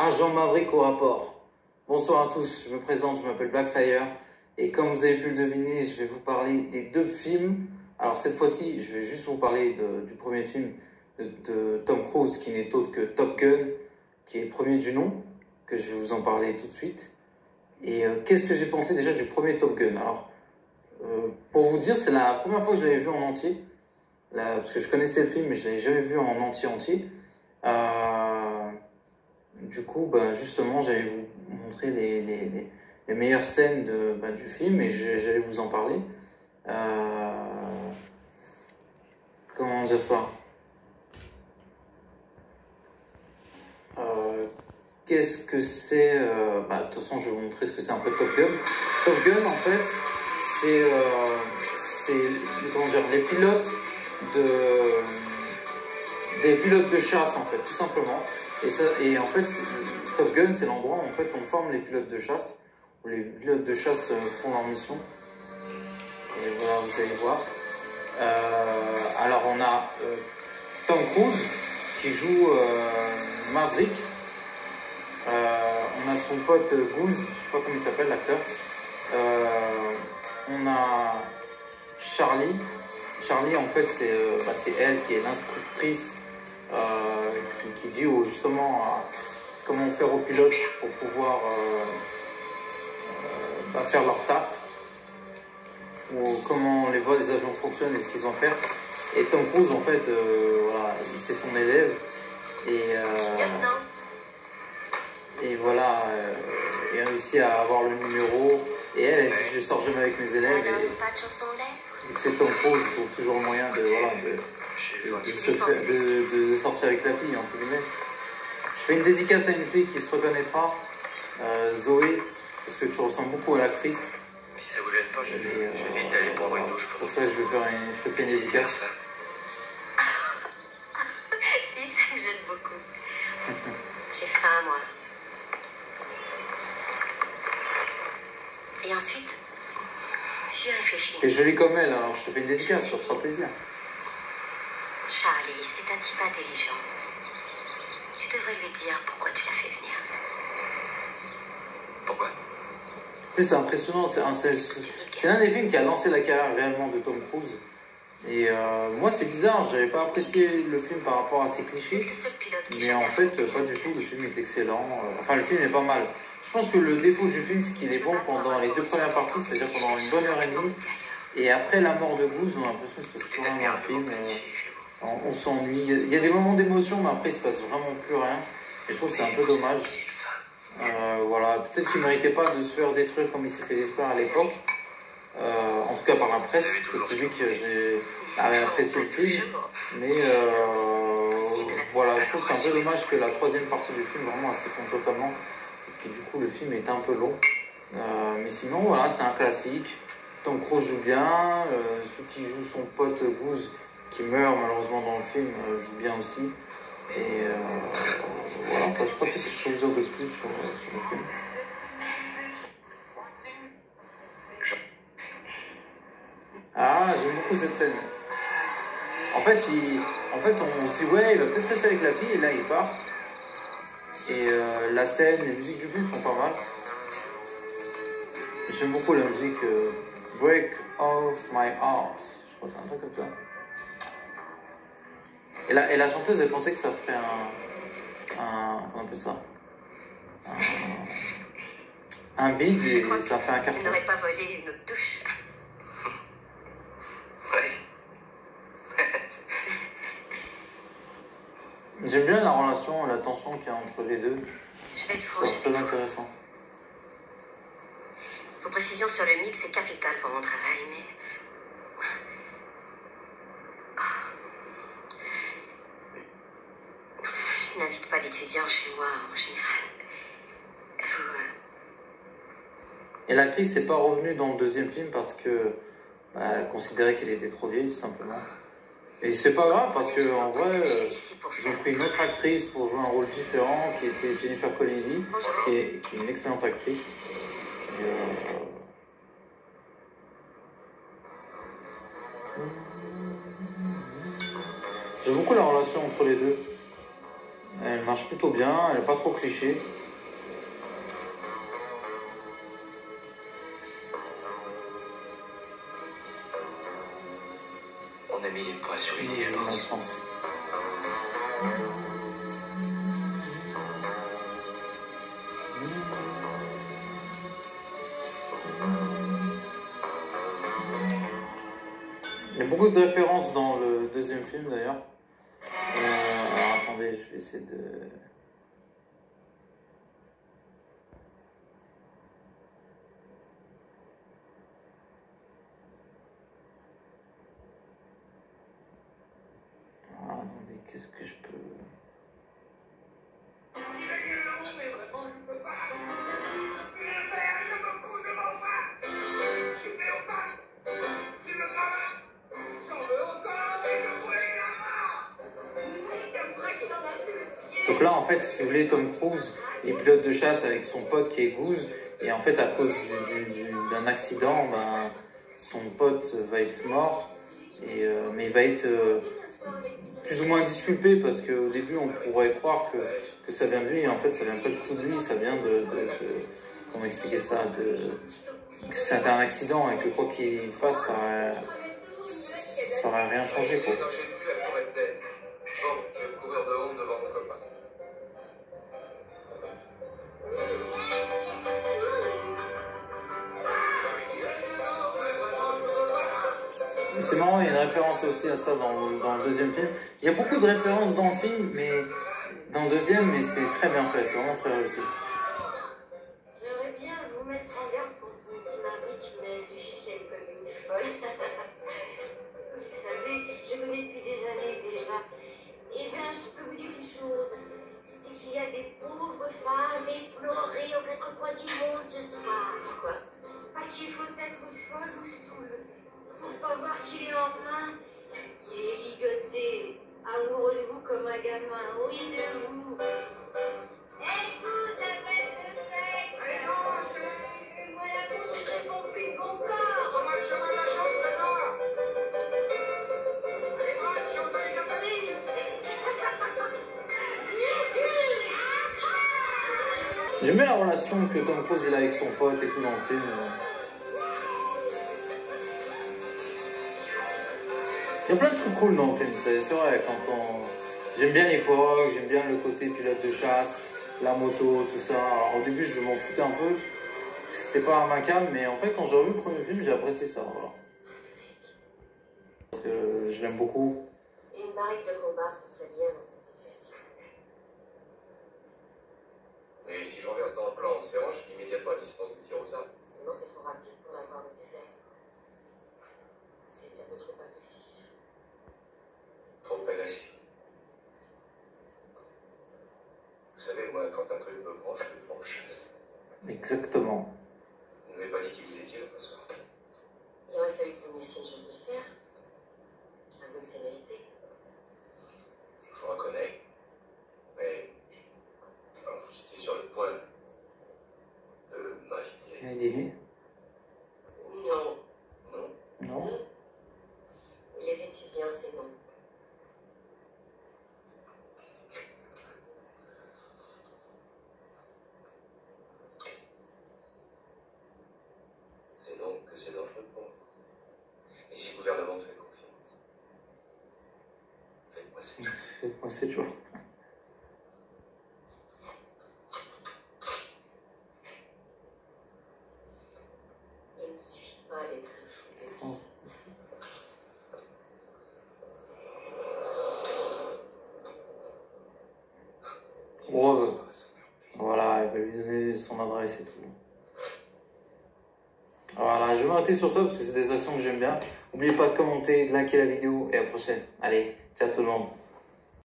Agent Maverick au rapport. Bonsoir à tous, je me présente, je m'appelle Blackfire et comme vous avez pu le deviner, je vais vous parler des deux films. Alors cette fois-ci, je vais juste vous parler du premier film de Tom Cruise qui n'est autre que Top Gun, qui est le premier du nom, que je vais vous en parler tout de suite. Et qu'est-ce que j'ai pensé déjà du premier Top Gun? Alors, pour vous dire, c'est la première fois que je l'avais vu en entier, parce que je connaissais le film mais je ne l'avais jamais vu en entier. Du coup, ben, justement, j'allais vous montrer les meilleures scènes du film et j'allais vous en parler. Comment dire ça? Qu'est-ce que c'est de toute façon, je vais vous montrer ce que c'est un peu Top Gun. Top Gun, en fait, c'est comment dire, des pilotes de chasse, en fait, tout simplement. Et en fait, Top Gun, c'est l'endroit où en fait, on forme les pilotes de chasse, où les pilotes de chasse font leur mission. Et voilà, vous allez voir. Alors, on a Tom Cruise qui joue Maverick. On a son pote Goose, je sais pas comment il s'appelle, l'acteur. On a Charlie. Charlie, en fait, c'est elle qui est l'instructrice qui dit justement comment faire aux pilotes pour pouvoir faire leur taf, ou comment les vols des avions fonctionnent et ce qu'ils ont à faire. Et Tom Cruise, en fait, voilà, c'est son élève. Et voilà, il a réussi à avoir le numéro. Et elle dit je sors jamais avec mes élèves. Et c'est Tom Cruise, il trouve toujours moyen de sortir avec la fille, entre guillemets. Je fais une dédicace à une fille qui se reconnaîtra, Zoé, parce que tu ressembles beaucoup à l'actrice. Si ça vous gêne pas, je vais vite aller prendre une douche. Pour ça, je te fais une dédicace. Si, ça me gêne beaucoup. J'ai faim, moi. Et ensuite, j'y réfléchis. T'es jolie comme elle, alors je te fais une dédicace, ça te fera plaisir. Charlie, c'est un type intelligent. Tu devrais lui dire pourquoi tu l'as fait venir. Pourquoi? En plus, c'est impressionnant, c'est l'un des films qui a lancé la carrière réellement de Tom Cruise. Et moi, c'est bizarre, j'avais pas apprécié le film par rapport à ses clichés. Mais en fait, pas du tout, le film est excellent. Enfin, le film est pas mal. Je pense que le défaut du film, c'est qu'il est bon pendant les deux premières parties, c'est-à-dire pendant une bonne heure et demie. Et après la mort de Goose, on a l'impression qu'il se passe plus rien dans le film. On s'ennuie. Il y a des moments d'émotion, mais après, il se passe vraiment plus rien. Et je trouve que c'est un peu dommage. Voilà, peut-être qu'il méritait pas de se faire détruire comme il s'est fait détruire à l'époque. En tout cas par la presse, parce que le public avait apprécié le film. Mais voilà, je trouve que c'est un peu dommage que la troisième partie du film vraiment s'effondre totalement. Et du coup le film est un peu long. Mais sinon voilà, c'est un classique. Tom Cruise joue bien. Celui qui joue son pote Goose, qui meurt malheureusement dans le film, joue bien aussi. Et voilà, je sais pas ce que je peux vous dire de plus sur le film. Ah, j'aime beaucoup cette scène. En fait, on se dit, ouais, il va peut-être rester avec la fille, et là, il part. Et la scène, les musiques du film sont pas mal. J'aime beaucoup la musique Break Off My Heart. Je crois que c'est un truc comme ça. Et la chanteuse, elle pensait que ça ferait comment on appelle ça? Un beat, et ça fait un carton. Tu n'aurais pas volé une autre douche. J'aime bien la relation, la tension qu'il y a entre les deux. Je vais te C'est très intéressant. Vos précisions sur le mix, c'est capital pour mon travail, mais... Je n'invite pas d'étudiants chez moi, en général. Et l'actrice n'est pas revenue dans le deuxième film parce que elle considérait qu'elle était trop vieille, tout simplement. Et c'est pas grave parce que en vrai, ils ont pris une autre actrice pour jouer un rôle différent, qui était Jennifer Connelly, qui est une excellente actrice. J'aime beaucoup la relation entre les deux. Elle marche plutôt bien, elle n'est pas trop cliché. On a mis du poids sur les Je différences. pense. Il y a beaucoup de références dans le deuxième film d'ailleurs. Alors, attendez, je vais essayer de... Alors, attendez, qu'est-ce que je peux... Donc là, en fait, si vous voulez, Tom Cruise est pilote de chasse avec son pote qui est Goose. Et en fait, à cause d'un accident, ben, son pote va être mort. Mais il va être plus ou moins disculpé parce qu'au début, on pourrait croire que ça vient de lui. Et en fait, ça vient pas du tout de lui. Ça vient comment expliquer ça, que c'était un accident et que quoi qu'il fasse, ça aurait rien changé, quoi. C'est marrant, il y a une référence aussi à ça dans le deuxième film. Il y a beaucoup de références dans le film, mais dans le deuxième, mais c'est très bien fait, c'est vraiment très réussi. J'aimerais bien vous mettre en garde contre une petite Marie qui met du système comme une folle. Vous savez, je connais depuis des années déjà. Eh bien, je peux vous dire une chose, c'est qu'il y a des pauvres femmes éplorées aux quatre coins du monde ce soir, quoi. Parce qu'il faut être folle ou saoule pour pas voir qu'il est en main. Il est ligoté, amoureux de vous comme un gamin, oui de vous. Et vous, la bête de sexe. Allez, non, je... Moi, la bouche, je réponds plus de mon corps. Comment le chemin de la chambre, d'accord? Allez, moi, je chante avec la famille. J'aime bien la relation que Tom Cruise il a avec son pote et tout dans le film. Il y a plein de trucs cool dans le film, c'est vrai, j'aime bien l'époque, j'aime bien le côté pilote de chasse, la moto, tout ça. Alors au début je m'en foutais un peu, parce que c'était pas ma cam, mais en fait quand j'ai revu le premier film, j'ai apprécié ça, voilà. Parce que je l'aime beaucoup. Une barrique de combat, ce serait bien dans cette situation. Mais si je renverse dans le plan en serrant, je suis immédiatement à distance de tir au sable. Seulement c'est trop rapide pour l'avoir au désert. C'est un peu trop agressif. Trop agressif. Vous savez, moi, quand un truc me branche, je le prends en chasse. Exactement. Vous n'avez pas dit qui vous étiez l'autre soir. Il aurait fallu que vous messiez une chose de faire. Avouez que c'est mérité. Je vous reconnais. Mais alors, j'étais sur le point de m'inviter. Un dîner? Non. Non. Non. Les étudiants, c'est non. C'est donc que c'est dangereux pour vous. Et si le gouvernement me fait confiance, faites-moi cette chose. Faites-moi 7 jours. Il ne suffit pas d'être un fou. Ouais, voilà, elle va lui donner son adresse et tout. Voilà, je vais m'arrêter sur ça parce que c'est des actions que j'aime bien. N'oubliez pas de commenter, de liker la vidéo et à la prochaine. Allez, ciao tout le monde.